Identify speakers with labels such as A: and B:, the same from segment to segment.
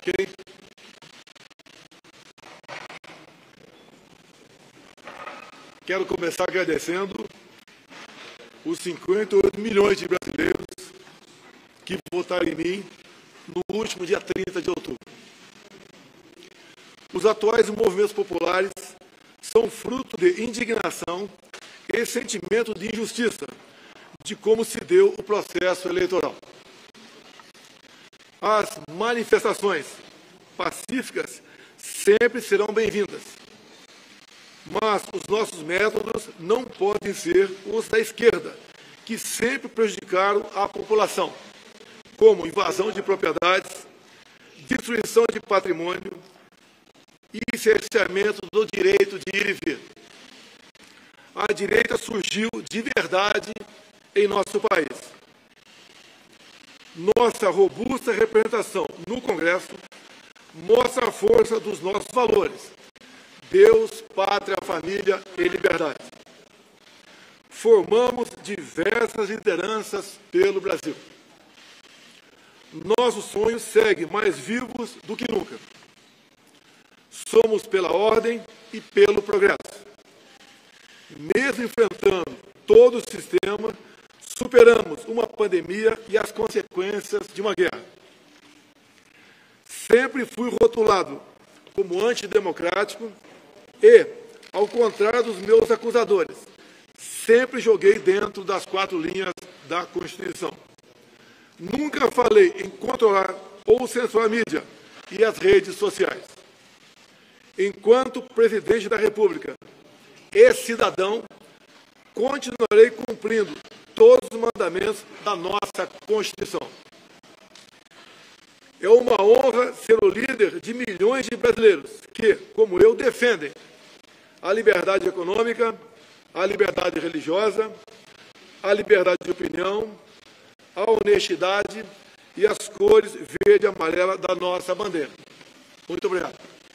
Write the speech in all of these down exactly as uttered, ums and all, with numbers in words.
A: ok? Quero começar agradecendo os cinquenta e oito milhões de brasileiros que votaram em mim no último dia trinta de outubro. Os atuais movimentos populares são fruto de indignação e sentimento de injustiça de como se deu o processo eleitoral. As manifestações pacíficas sempre serão bem-vindas, mas os nossos métodos não podem ser os da esquerda, que sempre prejudicaram a população, como invasão de propriedades, destruição de patrimônio e cerceamento do direito de ir e vir. A direita surgiu de verdade em nosso país. Nossa robusta representação no Congresso mostra a força dos nossos valores: Deus, pátria, família e liberdade. Formamos diversas lideranças pelo Brasil. Nossos sonhos seguem mais vivos do que nunca. Somos pela ordem e pelo progresso. Mesmo enfrentando todo o sistema, superamos uma pandemia e as consequências de uma guerra. Sempre fui rotulado como antidemocrático e, ao contrário dos meus acusadores, sempre joguei dentro das quatro linhas da Constituição. Nunca falei em controlar ou censurar a mídia e as redes sociais. Enquanto presidente da República e cidadão, continuarei cumprindo todos os mandamentos da nossa Constituição. É uma honra ser o líder de milhões de brasileiros que, como eu, defendem a liberdade econômica, a liberdade religiosa, a liberdade de opinião, a honestidade e as cores verde e amarela da nossa bandeira. Muito obrigado.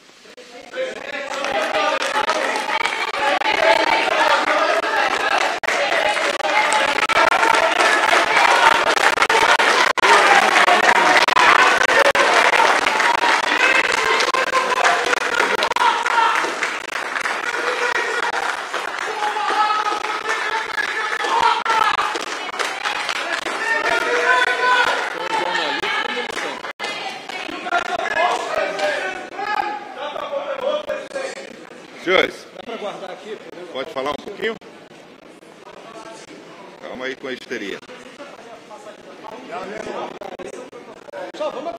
B: Senhores,
C: Dá para guardar aqui?
B: pode falar um pouquinho? Calma aí com a histeria.
C: Só vamos